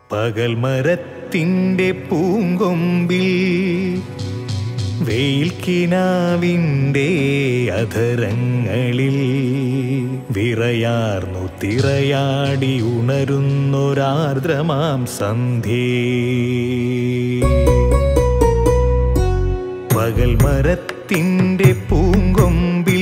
പകൽ മരത്തിൻ്റെ പൂങ്കൊമ്പിൽ വെയിൽക്കിനാവിൻ്റെ അധരങ്ങളിൽ വിറയാർന്നു തിറയാടി ഉണരുന്നൊരാർദ്രമാം സന്ധ്യേ. പകൽ മരത്തിൻ്റെ പൂങ്കൊമ്പിൽ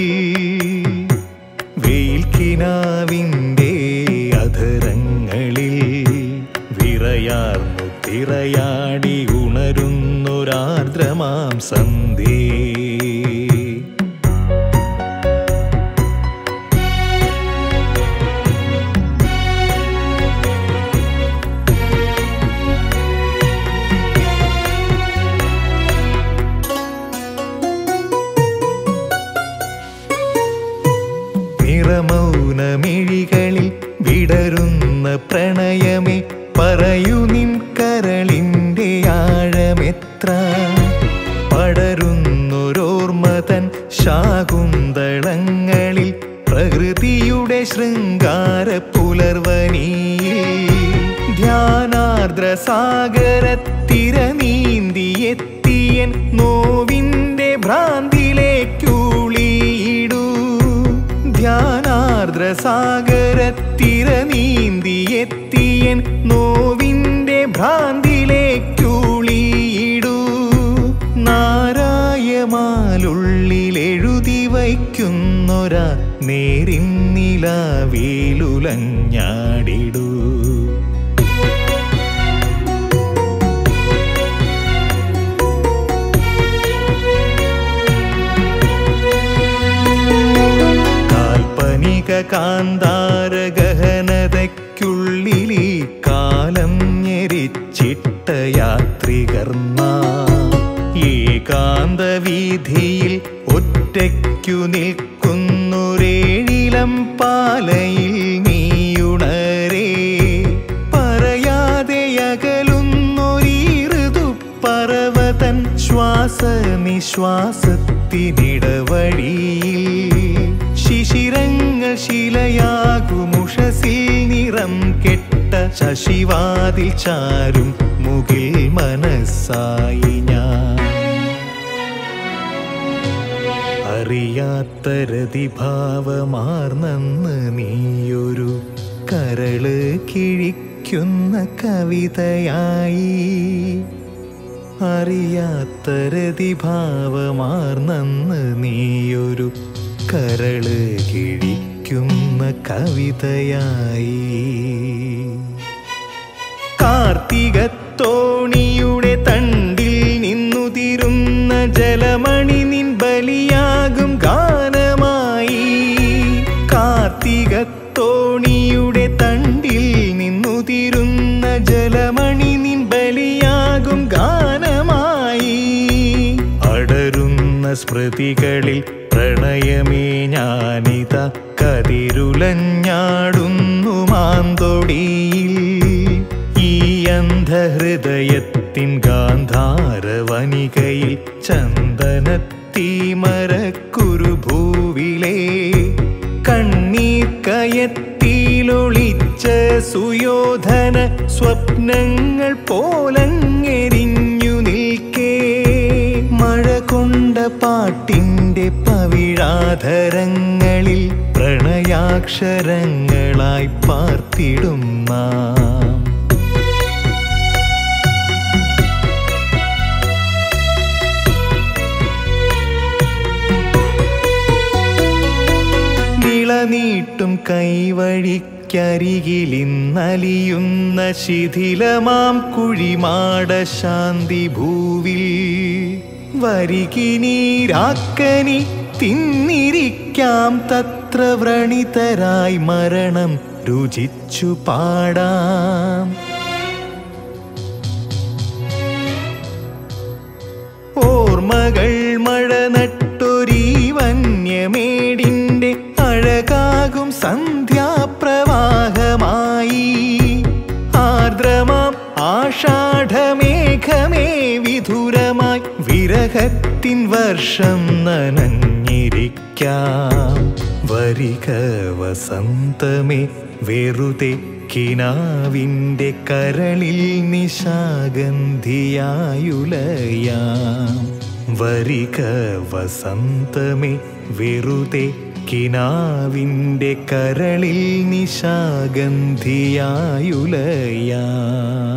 വെയിൽക്കിനാവിൻ്റെ അധരങ്ങളിൽ വിറയാർന്നു തിറയാടി ഉണരുന്നൊരാർദ്രമാം സന്ധ്യേ. നിറമൗനമിഴികളിൽ വിടരുന്ന പ്രണയമേ, പറയൂ നിൻ കരളിൻ്റെ ആഴമെത്ര. പടരുന്നൊരോർമ്മതൻ ശാകുന്തളങ്ങളിൽ പ്രകൃതിയുടെ ശൃംഗാര പുലർവനിയിൽ ധ്യാനാർദ്ര സാഗരത്തിര നീന്തിയെത്തിയൻ നോവിൻ്റെ ഭ്രാന്തിലേക്കുളിയിടൂ. ധ്യാനാർദ്ര സാഗരത്തിര നീന്തിയെത്തിയൻ നോവിൻ്റെ ഭ്രാന്തിലേക്കുളിയിടൂ. നാരായമാലുള്ളിലെഴുതി വയ്ക്കുന്നൊരാ നേരിൻ നിലാവിലുലഞ്ഞാടിടൂ. കാന്താര ഗഹനതയ്ക്കുള്ളിലീ കാലം ഞെരിച്ചിട്ട യാത്രികർന്ന ഏകാന്ത വീഥിയിൽ ഒറ്റയ്ക്കു നിൽക്കുന്നൊരേഴിലം പാലയിൽ നീയുണരേ. പറയാതെ അകലുന്നൊരീ ഋതുപർവതൻ ശ്വാസ നിശ്വാസത്തിനിടവഴിയിൽ ശിശിരങ്ങൾ ശിലയാകുമുഷസിൽ നിറം കെട്ട ശശിവാതിൽ ചാരും മുകിൽ മനസ്സായി ഞാൻ. അറിയാത്ത രതിഭാവമാർന്നെന്ന് നീയൊരു കരള് കിഴിക്കുന്ന കവിതയായി. അറിയാത്ത രതിഭാവമാർന്നെന്ന് നീയൊരു കരള് കിഴിക്കുന്ന കവിതയായി. കാർത്തികത്തോണിയുടെ തണ്ടിൽ നിന്നുതിരുന്ന ജലമണി നിൻ ബലിയാകും ഗാനമായി. കാർത്തികത്തോണിയുടെ തണ്ടിൽ നിന്നുതിരുന്ന ജലമണി നിൻ ബലിയാകും ഗാനമായി. അടരുന്ന സ്മൃതികളിൽ പ്രണയമേ ഞാനിത കതിരുലഞ്ഞാടുന്നു മാന്തൊടിയിൽ. ഈ അന്ധഹൃദയത്തിൻ ഗാന്ധാരവനികയിൽ ചന്ദനത്തീമരക്കുരുഭൂവിലെ കണ്ണീർ കയത്തിലൊളിച്ച സുയോധന സ്വപ്നങ്ങൾ പോലങ്ങെരിഞ്ഞു നിൽക്കേ. മഴ കൊണ്ട പാട്ടിൻ്റെ പവിഴാധരങ്ങളിൽ പ്രണയാക്ഷരങ്ങളായി പാർത്തിടും നാം. നിളനീട്ടും കൈവഴിക്കരികിലിന്നലിയുന്ന ശിഥിലമാം കുഴിമാട ശാന്തി ഭൂവിൽ വരികിനീരാക്കനി തിന്നിരിക്കാം തത്ര വ്രണിതരായി മരണം രുചിച്ചു പാടാം. ഓർമ്മകൾ മഴ നട്ടൊരീ വന്യമേടിൻ്റെ അഴകാകും സന്ധ്യാപ്രവാഹമായി. ആർദ്രമാം ആഷാഢമേഘമേ വിധുരമായി വിരഹത്തിൻ വർഷം നനഞ്ഞിരിക്കാം. വരിക വസന്തമേ വെറുതെ കിനാവിൻ്റെ കരളിൽ നിശാഗന്ധിയായുലയാം. വരിക വസന്തമേ വെറുതെ കിനാവിൻ്റെ കരളിൽ നിശാഗന്ധിയായുലയാം.